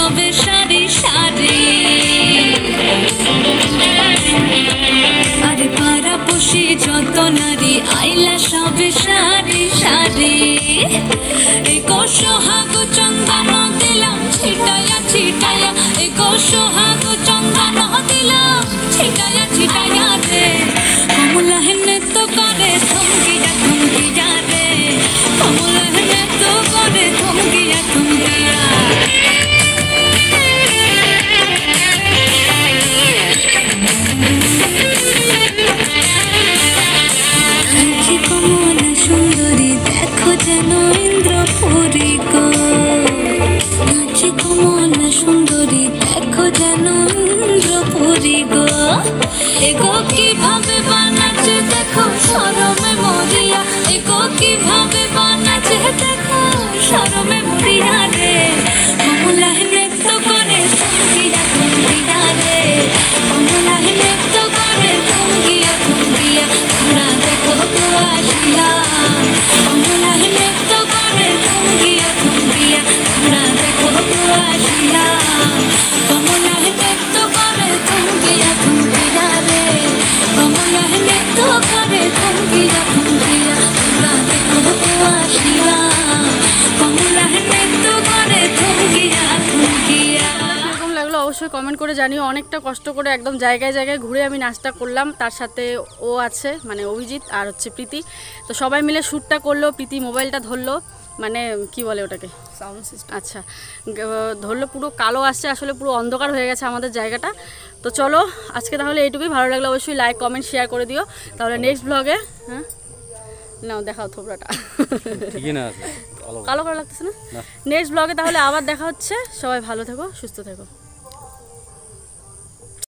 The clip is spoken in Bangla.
সবে সারি সারি আরে পাড়া বসে যত নারী আইলা সবে সারি সারি এই সোহাগ চন্দন দিলাম ছিটায়া ছিটায়া এই সোহাগ চন্দন দিলাম ছিটায়া ছিটায়া রে কমলা হেনে তো করে থমকিয়া থমকিয়া রে কমলা হেনে তো করে থমকিয়া থমকিয়া কমলা সুন্দরী দেখো যেন ইন্দ্রপুরী গো নাচি কমলা সুন্দরী দেখো যেন ইন্দ্রপুরী গো এগো কিভাবে বানাচ্ছে দেখো শরমে মরিয়া এগো কিভাবে বানাচ্ছে দেখো শরমে মরিয়া রে কমলা নৃত্য করে থমকিয়া থমকিয়া রে কমলা নৃত্য করে থমকিয়া থমকিয়া তোমরা দেখো তো আসিয়া কমলা নৃত্য করে থমকিয়া থমকিয়া তোমরা দেখো তো আসিয়া কমলা নৃত্য করে থমকিয়া থমকিয়া রে কমলা নৃত্য করে থমকিয়া থমকিয়া তোমরা দেখো তো আসিয়া কমলা নৃত্য করে থমকিয়া থমকিয়া। এরকম লাগলো অবশ্যই কমেন্ট করে জানিও। অনেকটা কষ্ট করে একদম জায়গায় জায়গায় ঘুরে আমি নাচটা করলাম, তার সাথে ও আছে মানে অভিজিৎ আর হচ্ছে প্রীতি, তো সবাই মিলে শ্যুটটা করলো। প্রীতি মোবাইলটা ধরলো, মানে কি বলে ওটাকে, সাউন্ড সিস্টেম, আচ্ছা ধরলো, পুরো কালো আসছে, আসলে পুরো অন্ধকার হয়ে গেছে আমাদের জায়গাটা। তো চলো আজকে তাহলে এইটুকুই, ভালো লাগলে অবশ্যই লাইক কমেন্ট শেয়ার করে দিও। তাহলে নেক্সট ব্লগে, হ্যাঁ নাও দেখাও থোবড়াটা, কালো কালো লাগতেছে না, নেক্সট ব্লগে তাহলে আবার দেখা হচ্ছে। সবাই ভালো থেকো, সুস্থ থেকো।